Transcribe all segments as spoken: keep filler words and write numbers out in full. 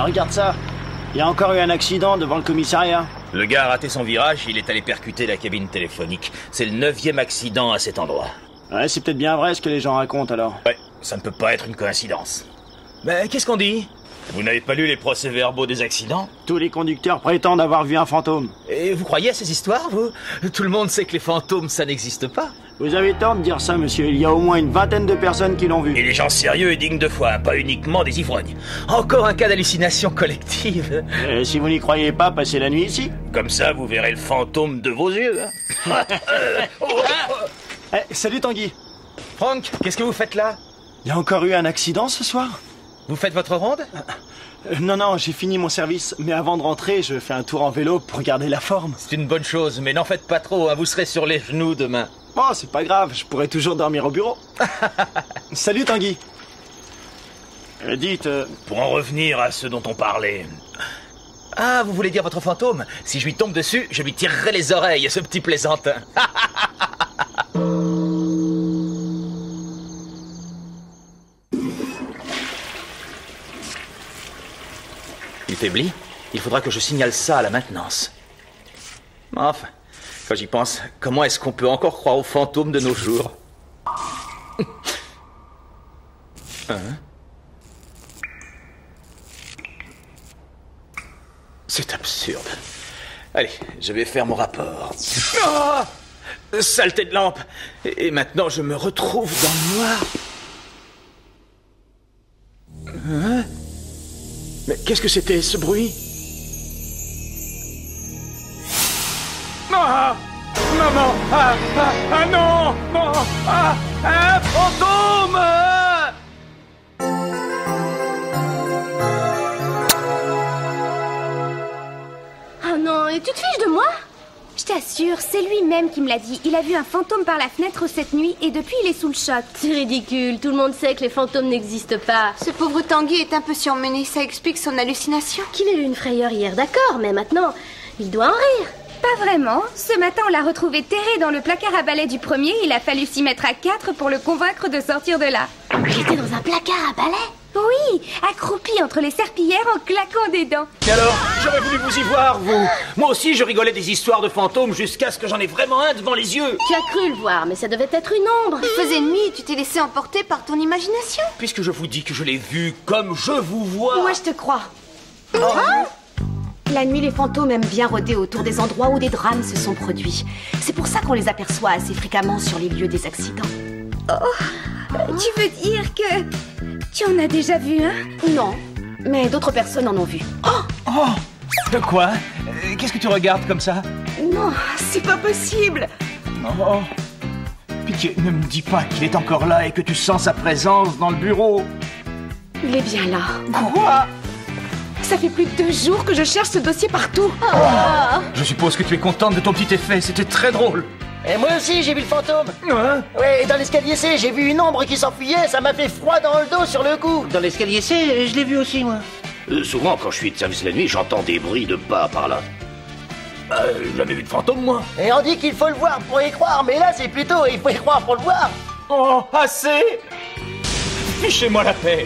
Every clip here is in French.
Ah, regarde ça. Il y a encore eu un accident devant le commissariat. Le gars a raté son virage, il est allé percuter la cabine téléphonique. C'est le neuvième accident à cet endroit. Ouais, c'est peut-être bien vrai ce que les gens racontent alors. Ouais, ça ne peut pas être une coïncidence. Mais qu'est-ce qu'on dit? Vous n'avez pas lu les procès-verbaux des accidents? Tous les conducteurs prétendent avoir vu un fantôme. Et vous croyez à ces histoires, vous? Tout le monde sait que les fantômes, ça n'existe pas. Vous avez tort de dire ça, monsieur. Il y a au moins une vingtaine de personnes qui l'ont vu. Et des gens sérieux et dignes de foi, pas uniquement des ivrognes. Encore un cas d'hallucination collective. Et si vous n'y croyez pas, passez la nuit ici. Comme ça, vous verrez le fantôme de vos yeux. Hein. oh, oh. Eh, salut Tanguy. Franck, qu'est-ce que vous faites là? Il y a encore eu un accident ce soir? Vous faites votre ronde? euh, Non, non, j'ai fini mon service. Mais avant de rentrer, je fais un tour en vélo pour garder la forme. C'est une bonne chose, mais n'en faites pas trop, hein, vous serez sur les genoux demain. Oh, c'est pas grave, je pourrais toujours dormir au bureau. Salut Tanguy. Euh, dites... Euh... Pour en revenir à ce dont on parlait... Ah, vous voulez dire votre fantôme? Si je lui tombe dessus, je lui tirerai les oreilles, ce petit plaisantin. Il faiblit. Il faudra que je signale ça à la maintenance. Enfin, quand j'y pense, comment est-ce qu'on peut encore croire aux fantômes de nos jours? Hein? C'est absurde. Allez, je vais faire mon rapport. Oh, saleté de lampe! Et maintenant, je me retrouve dans le noir. Hein? Mais qu'est-ce que c'était, ce bruit? Ah! Maman! Ah! Ah! Ah non! Non! Ah! Un fantôme! Oh non, et tu te fiches de moi? Je t'assure, c'est lui-même qui me l'a dit. Il a vu un fantôme par la fenêtre cette nuit et depuis il est sous le choc. C'est ridicule, tout le monde sait que les fantômes n'existent pas. Ce pauvre Tanguy est un peu surmené, ça explique son hallucination. Qu'il ait eu une frayeur hier, d'accord, mais maintenant, il doit en rire. Pas vraiment. Ce matin, on l'a retrouvé terré dans le placard à balai du premier. Il a fallu s'y mettre à quatre pour le convaincre de sortir de là. Il était dans un placard à balai? Oui, accroupi entre les serpillères en claquant des dents. Et alors, j'aurais voulu vous y voir, vous. Moi aussi, je rigolais des histoires de fantômes jusqu'à ce que j'en ai vraiment un devant les yeux. Tu as cru le voir, mais ça devait être une ombre. Il faisait nuit et tu t'es laissé emporter par ton imagination. Puisque je vous dis que je l'ai vu comme je vous vois. Moi, je te crois. Oh. Hein? La nuit, les fantômes aiment bien rôder autour des endroits où des drames se sont produits. C'est pour ça qu'on les aperçoit assez fréquemment sur les lieux des accidents. Oh, tu veux dire que... tu en as déjà vu un? Non, mais d'autres personnes en ont vu. Oh, oh. De quoi? euh, Qu'est-ce que tu regardes comme ça? Non, c'est pas possible. Oh. Pitié, ne me dis pas qu'il est encore là et que tu sens sa présence dans le bureau. Il est bien là. Quoi? Ça fait plus de deux jours que je cherche ce dossier partout. Oh. Je suppose que tu es contente de ton petit effet, c'était très drôle. Et moi aussi, j'ai vu le fantôme. Hein? Ouais, et dans l'escalier C, j'ai vu une ombre qui s'enfuyait, ça m'a fait froid dans le dos sur le coup. Dans l'escalier C, je l'ai vu aussi, moi. Euh, souvent, quand je suis de service la nuit, j'entends des bruits de pas par là. Euh, j'avais vu de fantôme, moi. Et on dit qu'il faut le voir pour y croire, mais là, c'est plutôt il faut y croire pour le voir. Oh, assez! Fichez-moi la paix.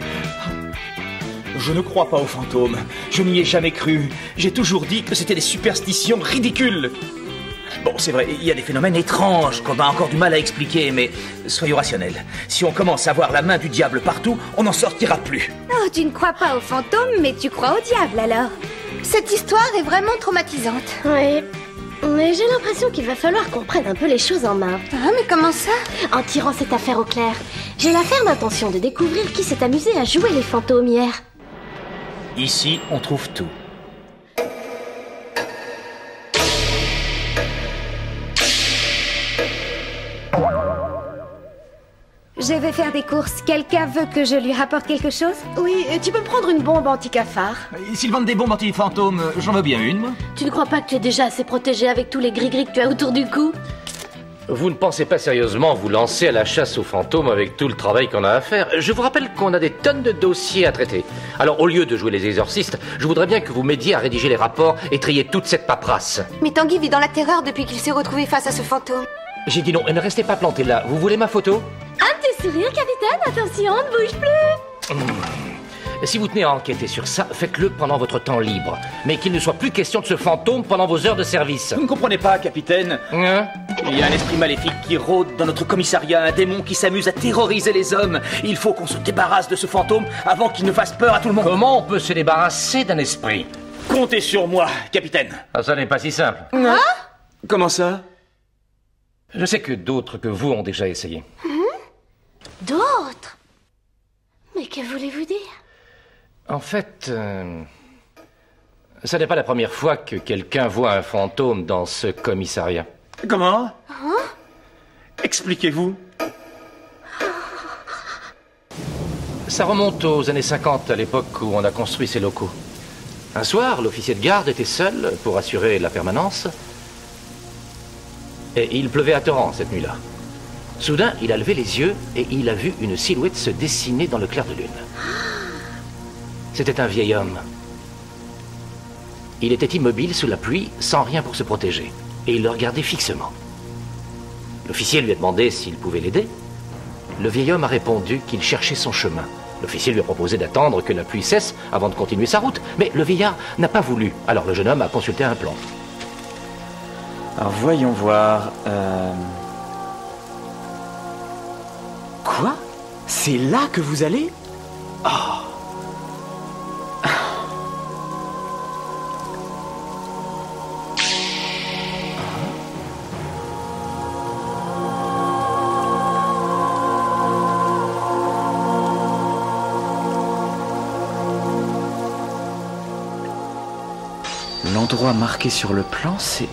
Je ne crois pas aux fantômes. Je n'y ai jamais cru. J'ai toujours dit que c'était des superstitions ridicules. Bon, c'est vrai, il y a des phénomènes étranges qu'on a encore du mal à expliquer, mais soyons rationnels. Si on commence à voir la main du diable partout, on n'en sortira plus. Oh, tu ne crois pas aux fantômes, mais tu crois au diable alors. Cette histoire est vraiment traumatisante. Oui, mais j'ai l'impression qu'il va falloir qu'on prenne un peu les choses en main. Ah, mais comment ça? En tirant cette affaire au clair, j'ai la ferme intention de découvrir qui s'est amusé à jouer les fantômes hier. Ici, on trouve tout. Je vais faire des courses. Quelqu'un veut que je lui rapporte quelque chose? Oui, tu peux me prendre une bombe anti-cafard? S'ils vendent des bombes anti-fantômes, j'en veux bien une, moi. Tu ne crois pas que tu es déjà assez protégé avec tous les gris-gris que tu as autour du cou? Vous ne pensez pas sérieusement vous lancer à la chasse aux fantômes avec tout le travail qu'on a à faire? Je vous rappelle qu'on a des tonnes de dossiers à traiter. Alors, au lieu de jouer les exorcistes, je voudrais bien que vous m'aidiez à rédiger les rapports et trier toute cette paperasse. Mais Tanguy vit dans la terreur depuis qu'il s'est retrouvé face à ce fantôme. J'ai dit non, et ne restez pas planté là. Vous voulez ma photo? Un petit sourire, capitaine. Attention, ne bouge plus. Mmh. Si vous tenez à enquêter sur ça, faites-le pendant votre temps libre. Mais qu'il ne soit plus question de ce fantôme pendant vos heures de service. Vous ne comprenez pas, capitaine. Hein? Il y a un esprit maléfique qui rôde dans notre commissariat, un démon qui s'amuse à terroriser les hommes. Il faut qu'on se débarrasse de ce fantôme avant qu'il ne fasse peur à tout le monde. Comment on peut se débarrasser d'un esprit? Comptez sur moi, capitaine. Ah, ça n'est pas si simple. Hein? Comment ça? Je sais que d'autres que vous ont déjà essayé. Mmh. D'autres? Mais que voulez-vous dire? En fait, euh, ça n'est pas la première fois que quelqu'un voit un fantôme dans ce commissariat. Comment? Hein? Expliquez-vous. Ça remonte aux années cinquante, à l'époque où on a construit ces locaux. Un soir, l'officier de garde était seul pour assurer la permanence. Et il pleuvait à torrent cette nuit-là. Soudain, il a levé les yeux et il a vu une silhouette se dessiner dans le clair de lune. C'était un vieil homme. Il était immobile sous la pluie, sans rien pour se protéger. Et il le regardait fixement. L'officier lui a demandé s'il pouvait l'aider. Le vieil homme a répondu qu'il cherchait son chemin. L'officier lui a proposé d'attendre que la pluie cesse avant de continuer sa route. Mais le vieillard n'a pas voulu. Alors le jeune homme a consulté un plan. Alors voyons voir... Euh... Quoi? C'est là que vous allez? Oh. L'endroit marqué sur le plan, c'est...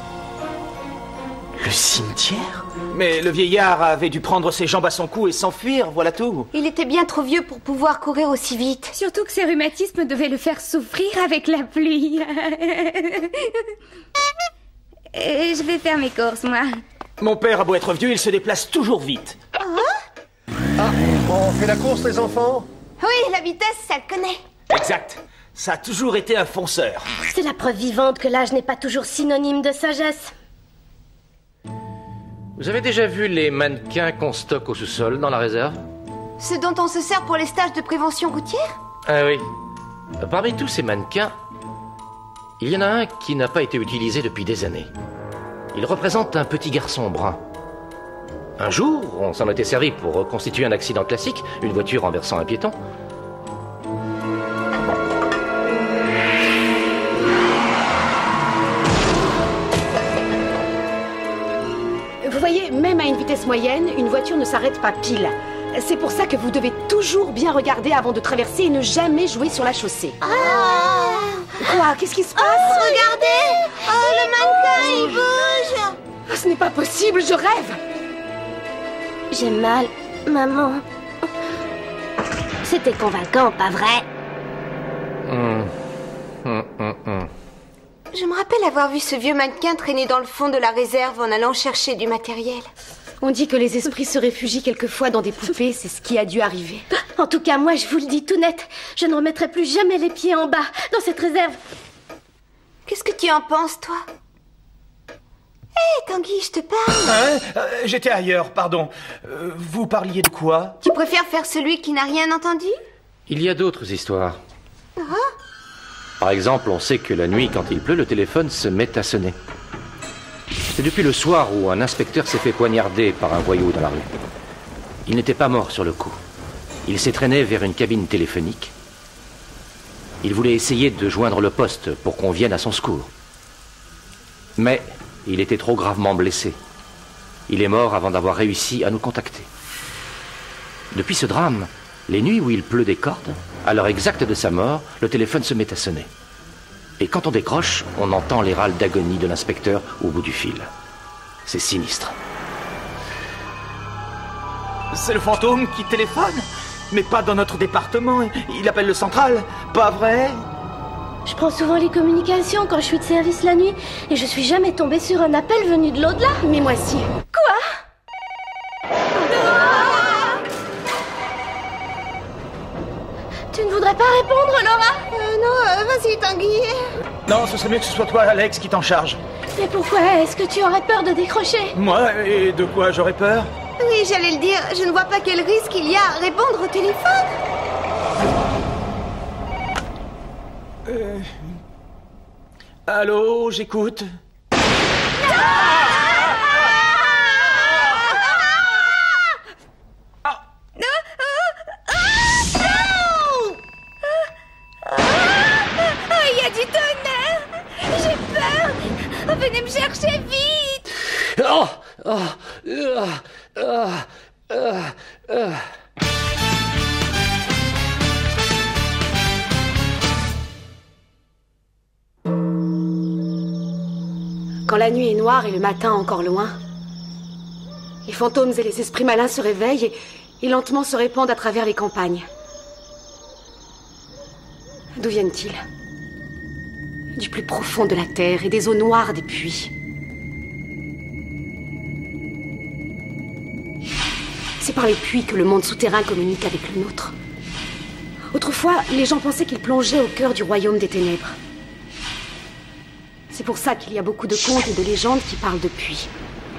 le cimetière? Mais le vieillard avait dû prendre ses jambes à son cou et s'enfuir, voilà tout. Il était bien trop vieux pour pouvoir courir aussi vite. Surtout que ses rhumatismes devaient le faire souffrir avec la pluie. Et je vais faire mes courses, moi. Mon père a beau être vieux, il se déplace toujours vite. Oh? Ah, on fait la course, les enfants? Oui, la vitesse, ça le connaît. Exact. Ça a toujours été un fonceur. C'est la preuve vivante que l'âge n'est pas toujours synonyme de sagesse. Vous avez déjà vu les mannequins qu'on stocke au sous-sol dans la réserve? Ce dont on se sert pour les stages de prévention routière? Ah oui. Parmi tous ces mannequins, il y en a un qui n'a pas été utilisé depuis des années. Il représente un petit garçon brun. Un jour, on s'en était servi pour reconstituer un accident classique, une voiture renversant un piéton. Vous voyez, même à une vitesse moyenne, une voiture ne s'arrête pas pile. C'est pour ça que vous devez toujours bien regarder avant de traverser et ne jamais jouer sur la chaussée. Ah! Quoi? Qu'est-ce qui se passe? Oh, regardez! Oh, le mannequin, il bouge! Ce n'est pas possible, je rêve! J'ai mal, maman. C'était convaincant, pas vrai? Hum. Hum, hum, hum. Je me rappelle avoir vu ce vieux mannequin traîner dans le fond de la réserve en allant chercher du matériel. On dit que les esprits se réfugient quelquefois dans des poupées, c'est ce qui a dû arriver. En tout cas, moi, je vous le dis tout net, je ne remettrai plus jamais les pieds en bas, dans cette réserve. Qu'est-ce que tu en penses, toi? Hé, hey, Tanguy, je te parle. Hein euh, J'étais ailleurs, pardon. Euh, vous parliez de quoi? Tu préfères faire celui qui n'a rien entendu? Il y a d'autres histoires. Ah? Par exemple, on sait que la nuit, quand il pleut, le téléphone se met à sonner. C'est depuis le soir où un inspecteur s'est fait poignarder par un voyou dans la rue. Il n'était pas mort sur le coup. Il s'est traîné vers une cabine téléphonique. Il voulait essayer de joindre le poste pour qu'on vienne à son secours. Mais il était trop gravement blessé. Il est mort avant d'avoir réussi à nous contacter. Depuis ce drame, les nuits où il pleut des cordes, à l'heure exacte de sa mort, le téléphone se met à sonner. Et quand on décroche, on entend les râles d'agonie de l'inspecteur au bout du fil. C'est sinistre. C'est le fantôme qui téléphone? Mais pas dans notre département. Il appelle le central, pas vrai? Je prends souvent les communications quand je suis de service la nuit, et je suis jamais tombée sur un appel venu de l'au-delà. Mais moi si. Quoi? Tu ne voudrais pas répondre, Laura? Euh, non, euh, vas-y, Tanguy. Non, ce serait mieux que ce soit toi, Alex, qui t'en charge. Mais pourquoi est-ce que tu aurais peur de décrocher? Moi? Et de quoi j'aurais peur? Oui, j'allais le dire. Je ne vois pas quel risque il y a à répondre au téléphone. Euh... Allô, j'écoute. Il y a du tonnerre! J'ai peur! Venez me chercher vite! Oh, oh, euh, euh, euh, euh. Quand la nuit est noire et le matin encore loin, les fantômes et les esprits malins se réveillent et, et lentement se répandent à travers les campagnes. D'où viennent-ils? Du plus profond de la terre et des eaux noires des puits. C'est par les puits que le monde souterrain communique avec le nôtre. Autrefois, les gens pensaient qu'ils plongeaient au cœur du royaume des ténèbres. C'est pour ça qu'il y a beaucoup de contes et de légendes qui parlent de puits.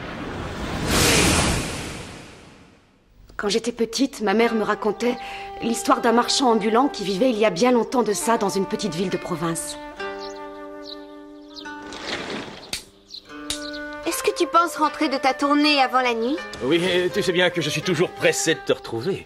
Quand j'étais petite, ma mère me racontait l'histoire d'un marchand ambulant qui vivait il y a bien longtemps de ça dans une petite ville de province. Est-ce que tu penses rentrer de ta tournée avant la nuit? Oui, tu sais bien que je suis toujours pressé de te retrouver.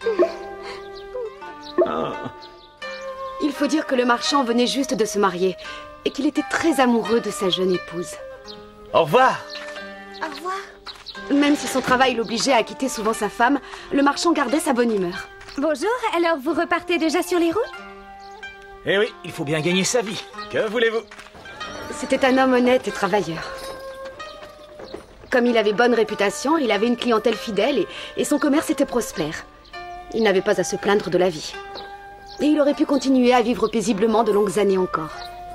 Ah. Il faut dire que le marchand venait juste de se marier et qu'il était très amoureux de sa jeune épouse. Au revoir. Au revoir. Même si son travail l'obligeait à quitter souvent sa femme, le marchand gardait sa bonne humeur. Bonjour, alors vous repartez déjà sur les routes? Eh oui, il faut bien gagner sa vie. Que voulez-vous? C'était un homme honnête et travailleur. Comme il avait bonne réputation, il avait une clientèle fidèle et, et son commerce était prospère. Il n'avait pas à se plaindre de la vie. Et il aurait pu continuer à vivre paisiblement de longues années encore.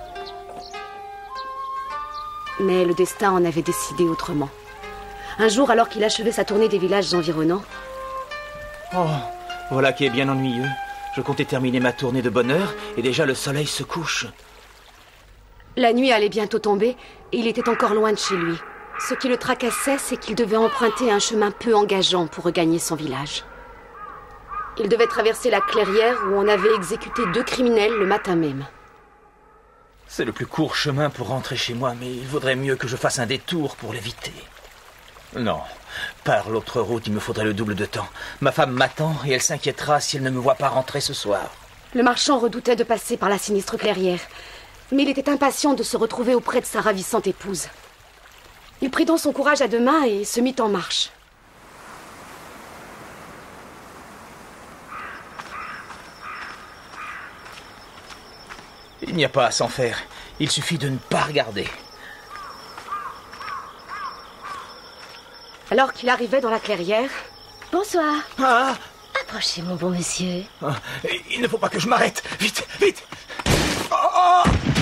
Mais le destin en avait décidé autrement. Un jour, alors qu'il achevait sa tournée des villages environnants... Oh, voilà qui est bien ennuyeux. Je comptais terminer ma tournée de bonne heure et déjà le soleil se couche. La nuit allait bientôt tomber et il était encore loin de chez lui. Ce qui le tracassait, c'est qu'il devait emprunter un chemin peu engageant pour regagner son village. Il devait traverser la clairière où on avait exécuté deux criminels le matin même. C'est le plus court chemin pour rentrer chez moi, mais il vaudrait mieux que je fasse un détour pour l'éviter. Non, par l'autre route, il me faudrait le double de temps. Ma femme m'attend et elle s'inquiétera si elle ne me voit pas rentrer ce soir. Le marchand redoutait de passer par la sinistre clairière, mais il était impatient de se retrouver auprès de sa ravissante épouse. Il prit donc son courage à deux mains et se mit en marche. Il n'y a pas à s'en faire. Il suffit de ne pas regarder. Alors qu'il arrivait dans la clairière... Bonsoir. Ah, Approchez, mon bon monsieur. ah, il ne faut pas que je m'arrête. Vite, vite. Oh, oh.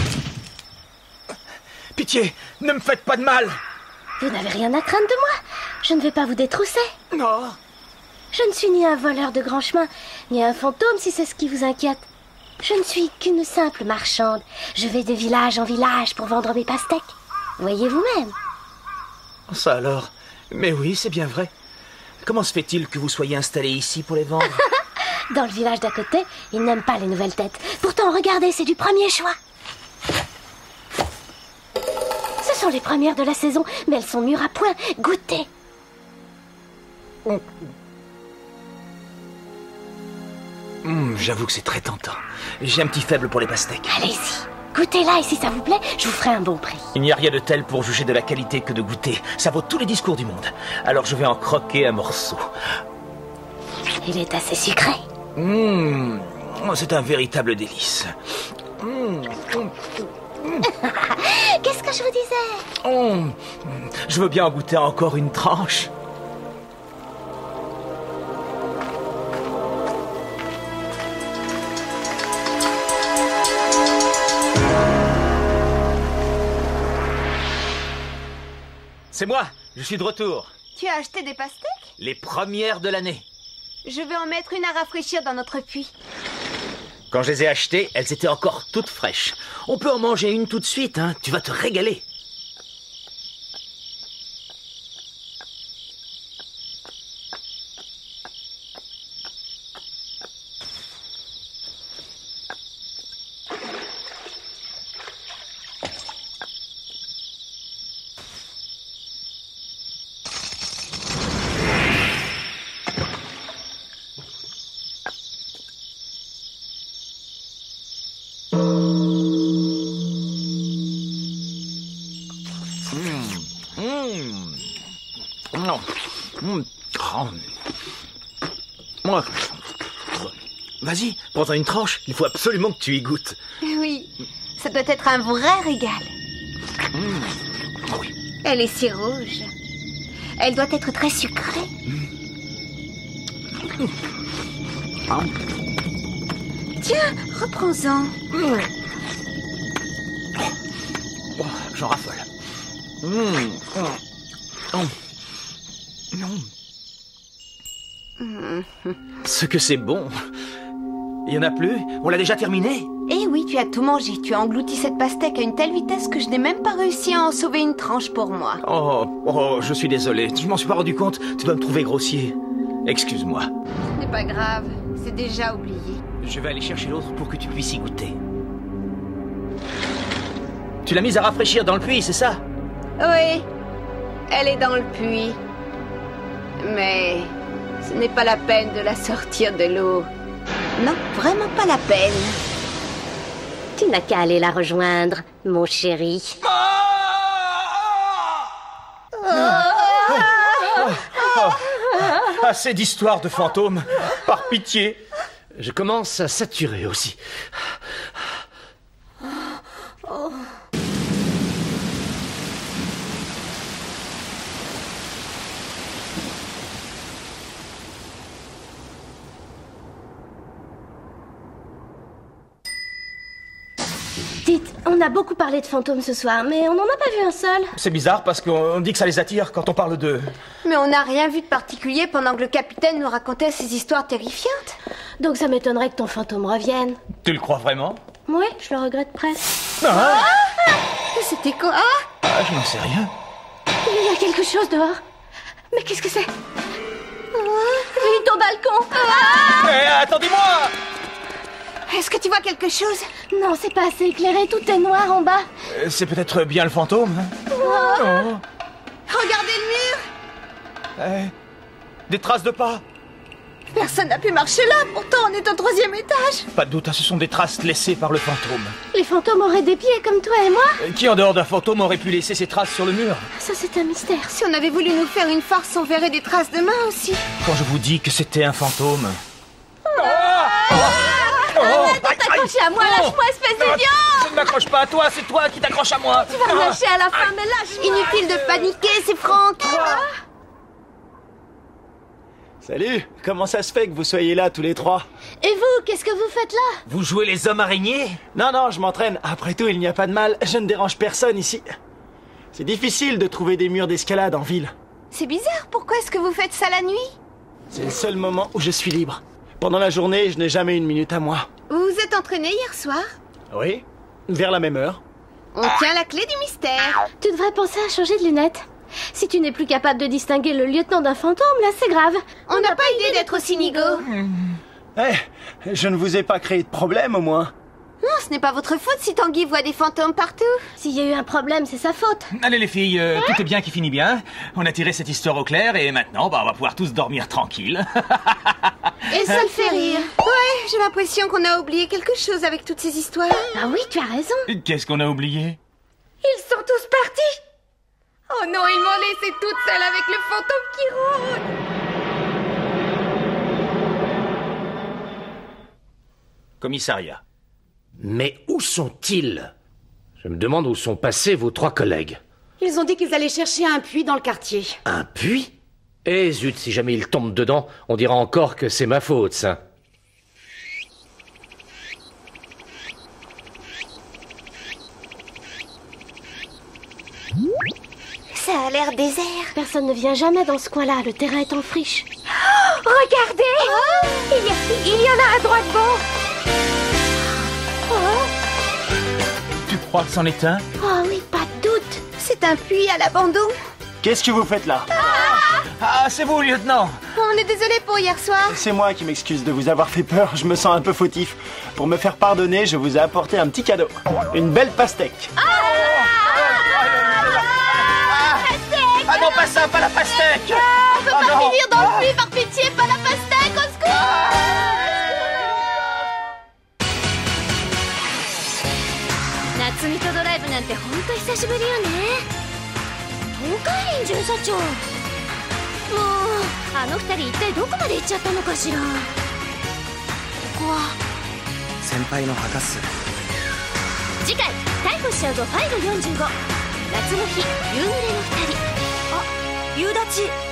Pitié, ne me faites pas de mal. Vous n'avez rien à craindre de moi. Je ne vais pas vous détrousser. Non. Je ne suis ni un voleur de grand chemin, ni un fantôme si c'est ce qui vous inquiète. Je ne suis qu'une simple marchande. Je vais de village en village pour vendre mes pastèques. Voyez vous-même. Ça alors. Mais oui, c'est bien vrai. Comment se fait-il que vous soyez installé ici pour les vendre? Dans le village d'à côté, ils n'aiment pas les nouvelles têtes. Pourtant, regardez, c'est du premier choix. Ce sont les premières de la saison, mais elles sont mûres à point. Goûtez. Mmh, j'avoue que c'est très tentant. J'ai un petit faible pour les pastèques. Allez-y. Goûtez-la et si ça vous plaît, je vous ferai un bon prix. Il n'y a rien de tel pour juger de la qualité que de goûter. Ça vaut tous les discours du monde. Alors je vais en croquer un morceau. Il est assez sucré. Mmh, c'est un véritable délice. Mmh. Qu'est-ce que je vous disais? Mmh. Je veux bien en goûter encore une tranche. C'est moi, je suis de retour. Tu as acheté des pastèques? Les premières de l'année. Je vais en mettre une à rafraîchir dans notre puits. Quand je les ai achetées, elles étaient encore toutes fraîches. On peut en manger une tout de suite, hein. Tu vas te régaler. Mmh. Mmh. Non. Mmh. Oh. Vas-y, prends-en une tranche. Il faut absolument que tu y goûtes. Oui, ça doit être un vrai régal. Mmh. Oh oui. Elle est si rouge. Elle doit être très sucrée. Mmh. Ah. Tiens, reprends-en. Mmh. Oh, j'en raffole. Mmh. Oh. Mmh. Ce que c'est bon. Il y en a plus? On l'a déjà terminé? Eh oui, tu as tout mangé. Tu as englouti cette pastèque à une telle vitesse que je n'ai même pas réussi à en sauver une tranche pour moi. Oh, oh, je suis désolé. Je m'en suis pas rendu compte. Tu dois me trouver grossier. Excuse-moi. Ce n'est pas grave. C'est déjà oublié. Je vais aller chercher l'autre pour que tu puisses y goûter. Tu l'as mise à rafraîchir dans le puits, c'est ça? Oui. Elle est dans le puits. Mais ce n'est pas la peine de la sortir de l'eau. Non, vraiment pas la peine. Tu n'as qu'à aller la rejoindre, mon chéri. Assez d'histoires de fantômes. Par pitié. Je commence à saturer aussi. Oh. Dites, on a beaucoup parlé de fantômes ce soir, mais on n'en a pas vu un seul. C'est bizarre parce qu'on dit que ça les attire quand on parle d'eux. Mais on n'a rien vu de particulier pendant que le capitaine nous racontait ces histoires terrifiantes. Donc ça m'étonnerait que ton fantôme revienne. Tu le crois vraiment? Oui, je le regrette presque. Ah, ah C'était quoi? Ah, je n'en sais rien. Il y a quelque chose dehors. Mais qu'est-ce que c'est? Vite au balcon. Ah hey, attendez-moi! Est-ce que tu vois quelque chose? Non, c'est pas assez éclairé, tout est noir en bas. Euh, c'est peut-être bien le fantôme. Hein? Oh. Oh. Regardez le mur. Euh, des traces de pas. Personne n'a pu marcher là, pourtant on est au troisième étage. Pas de doute, ce sont des traces laissées par le fantôme. Les fantômes auraient des pieds comme toi et moi? euh, Qui en dehors d'un fantôme aurait pu laisser ses traces sur le mur? Ça c'est un mystère. Si on avait voulu nous faire une farce, on verrait des traces de main aussi. Quand je vous dis que c'était un fantôme... Oh. Oh. Arrête de t'accrocher à moi, lâche-moi, espèce d'idiot! Je ne m'accroche pas à toi, c'est toi qui t'accroches à moi. Tu vas me lâcher à la fin, mais lâche-moi. Inutile de paniquer, c'est Franck. Ah. Salut, comment ça se fait que vous soyez là tous les trois? Et vous, qu'est-ce que vous faites là? Vous jouez les hommes araignées? Non, non, je m'entraîne. Après tout, il n'y a pas de mal, je ne dérange personne ici. C'est difficile de trouver des murs d'escalade en ville. C'est bizarre, pourquoi est-ce que vous faites ça la nuit? C'est le seul moment où je suis libre. Pendant la journée, je n'ai jamais une minute à moi. Vous vous êtes entraîné hier soir? Oui, vers la même heure. On tient la clé du mystère. Tu devrais penser à changer de lunettes. Si tu n'es plus capable de distinguer le lieutenant d'un fantôme, là c'est grave. On n'a pas idée d'être aussi nigo. Eh, hey, je ne vous ai pas créé de problème au moins. Non, ce n'est pas votre faute si Tanguy voit des fantômes partout. S'il y a eu un problème, c'est sa faute. Allez les filles, euh, tout est bien qui finit bien. On a tiré cette histoire au clair et maintenant, bah, on va pouvoir tous dormir tranquille. Et ça le fait rire. Ouais, j'ai l'impression qu'on a oublié quelque chose avec toutes ces histoires. Ah oui, tu as raison. Qu'est-ce qu'on a oublié? Ils sont tous partis. Oh non, ils m'ont laissé toute seule avec le fantôme qui rôde. Commissariat. Mais où sont-ils? Je me demande où sont passés vos trois collègues. Ils ont dit qu'ils allaient chercher un puits dans le quartier. Un puits? Eh zut, si jamais ils tombent dedans, on dira encore que c'est ma faute, ça. Ça a l'air désert. Personne ne vient jamais dans ce coin-là, le terrain est en friche. Oh, regardez oh. il, y a, il y en a à droite bord. Oh. Tu crois que c'en est un? Oh oui, pas de doute. C'est un puits à l'abandon. Qu'est-ce que vous faites là? Ah, ah c'est vous, lieutenant. On est désolé pour hier soir. C'est moi qui m'excuse de vous avoir fait peur, je me sens un peu fautif. Pour me faire pardonner, je vous ai apporté un petit cadeau. Une belle pastèque. Ah, ah non, pas ça, pas la pastèque. ah, On peut ah, pas non. finir dans le puits, par pitié, pas la pastèque, au secours. Ah. 夏ミトドライブなんて本当久しぶりよね。 おかえり巡査長。もうあの二人一体どこまで行っちゃったのかしら。ここは先輩の墓っす。 次回逮捕しちゃうぞファイルよんじゅうご。夏の日夕暮れの二人。 あ、夕立。